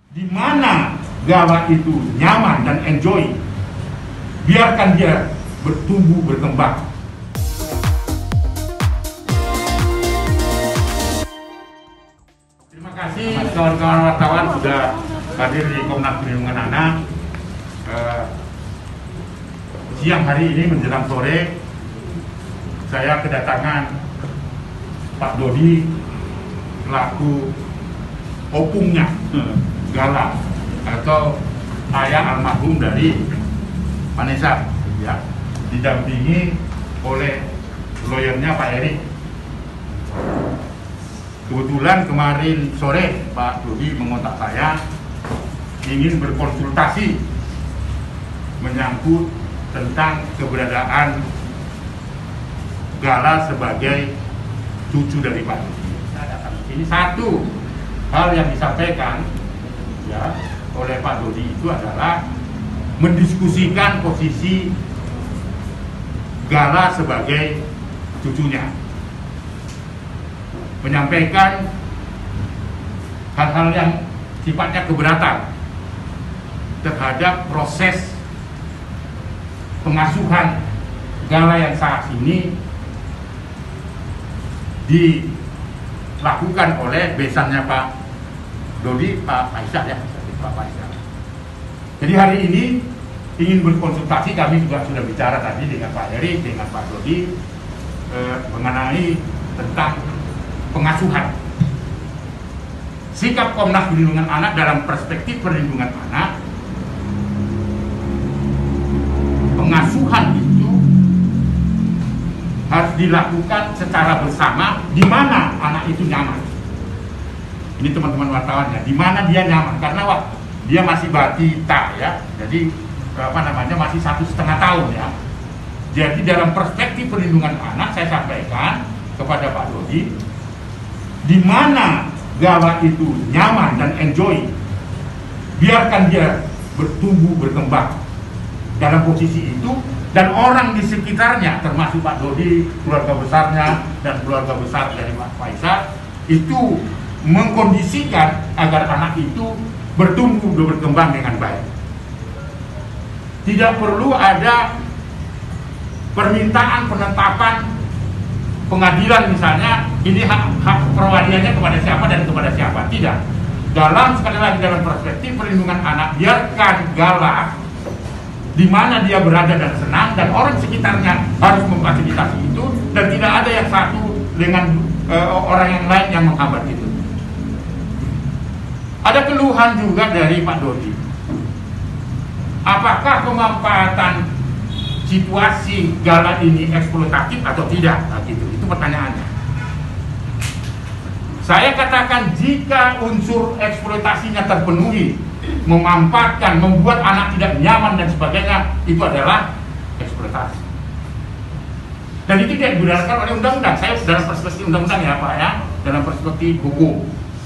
Di mana gala itu nyaman dan enjoy, biarkan dia bertumbuh berkembang. Terima kasih kawan-kawan wartawan sudah hadir di Komnas Perlindungan Anak. Siang hari ini menjelang sore, saya kedatangan Pak Dodi selaku opungnya Gala atau ayah almarhum dari Vanessa, ya, didampingi oleh lawyernya Pak Erik. Kebetulan kemarin sore Pak Dodi mengontak saya ingin berkonsultasi menyangkut tentang keberadaan Gala sebagai cucu dari Pak Dodi. Ini satu hal yang disampaikan ya oleh Pak Dodi itu adalah mendiskusikan posisi Gala sebagai cucunya, menyampaikan hal-hal yang sifatnya keberatan terhadap proses pengasuhan Gala yang saat ini dilakukan oleh besannya Pak Dodi, Pak Faisal ya, Pak Faisal. Jadi hari ini ingin berkonsultasi, kami juga sudah bicara tadi dengan Pak Erik, dengan Pak Dodi mengenai tentang pengasuhan. Sikap Komnas Perlindungan Anak dalam perspektif perlindungan anak, pengasuhan itu harus dilakukan secara bersama di mana anak itu nyaman. Ini teman-teman wartawannya, di mana dia nyaman, karena dia masih batita ya, jadi masih 1,5 tahun ya. Jadi dalam perspektif perlindungan anak saya sampaikan kepada Pak Dodi, di mana Gala itu nyaman dan enjoy, biarkan dia bertumbuh berkembang dalam posisi itu, dan orang di sekitarnya termasuk Pak Dodi, keluarga besarnya dan keluarga besar dari Pak Faisal itu mengkondisikan agar anak itu bertumbuh dan berkembang dengan baik. Tidak perlu ada permintaan penetapan pengadilan misalnya ini hak perwaliannya kepada siapa dan kepada siapa. Tidak. Sekali lagi dalam perspektif perlindungan anak, biarkan Gala di mana dia berada dan senang, dan orang sekitarnya harus memfasilitasi itu, dan tidak ada yang satu dengan orang yang lain yang menghambat itu. Ada keluhan juga dari Pak Dodi. Apakah pemanfaatan situasi Gala ini eksploitatif atau tidak? Nah, gitu. Itu pertanyaannya. Saya katakan jika unsur eksploitasinya terpenuhi, memanfaatkan, membuat anak tidak nyaman dan sebagainya, itu adalah eksploitasi. Dan itu tidak dibenarkan oleh undang-undang. Saya dalam perspektif undang-undang ya Pak ya, dalam perspektif hukum.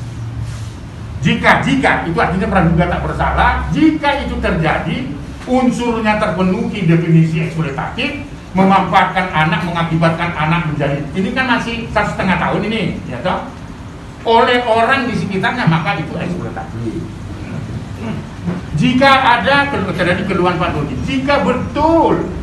Jika itu artinya praduga tak bersalah. Jika itu terjadi, unsurnya terpenuhi definisi eksploitatif, memanfaatkan anak, mengakibatkan anak menjadi, ini kan masih 1,5 tahun ini, ya toh, oleh orang di sekitarnya, maka itu eksploitatif. Jika ada terjadi keluhan Pak Dodi, jika betul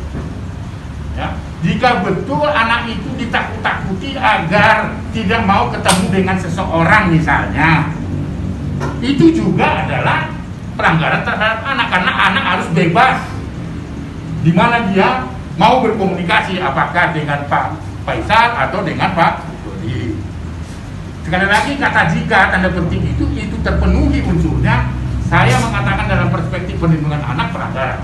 anak itu ditakut-takuti agar tidak mau ketemu dengan seseorang misalnya, itu juga adalah pelanggaran terhadap anak, karena anak harus bebas di mana dia mau berkomunikasi, apakah dengan Pak Faisal atau dengan Pak Dodi. Sekali lagi kata jika tanda penting itu terpenuhi unsurnya, saya mengatakan dalam perspektif perlindungan anak pelanggaran.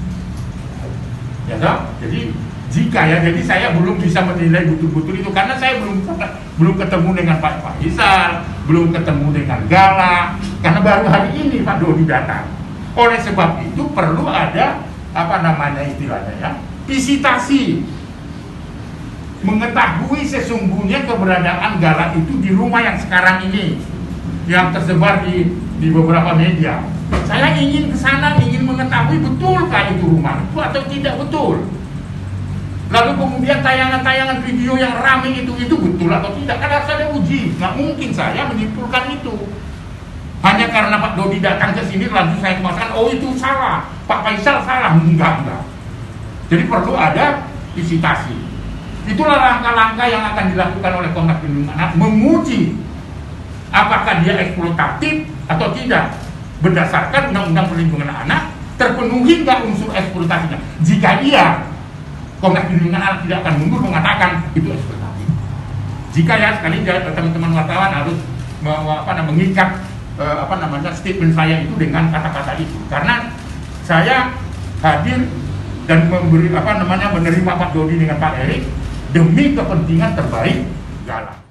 Ya toh? Jadi jika ya, jadi saya belum bisa menilai betul-betul itu karena saya belum ketemu dengan Pak Faisal, belum ketemu dengan Gala, karena baru hari ini Pak Dodi datang. Oleh sebab itu perlu ada istilahnya ya, visitasi, mengetahui sesungguhnya keberadaan Gala itu di rumah yang sekarang ini, yang tersebar di beberapa media. Saya ingin ke sana, ingin mengetahui betulkah itu rumah itu atau tidak betul. Lalu kemudian tayangan-tayangan video yang ramai itu betul atau tidak, kan harus ada uji. Nggak mungkin saya menyimpulkan itu. Hanya karena Pak Dodi datang ke sini langsung saya kemakan, oh itu salah, Pak Faisal salah. Enggak. Jadi perlu ada visitasi. Itulah langkah-langkah yang akan dilakukan oleh Komnas Perlindungan Anak, menguji apakah dia eksploitatif atau tidak. Berdasarkan Undang-Undang Perlindungan Anak, terpenuhi nggak unsur eksploitasinya. Jika iya, Komnas Perlindungan Anak tidak akan mundur mengatakan itu eksploitatif. Jika ya, sekali teman-teman wartawan harus mengikat statement saya itu dengan kata-kata itu, karena saya hadir dan menerima Pak Dodi dengan Pak Erik demi kepentingan terbaik Galang.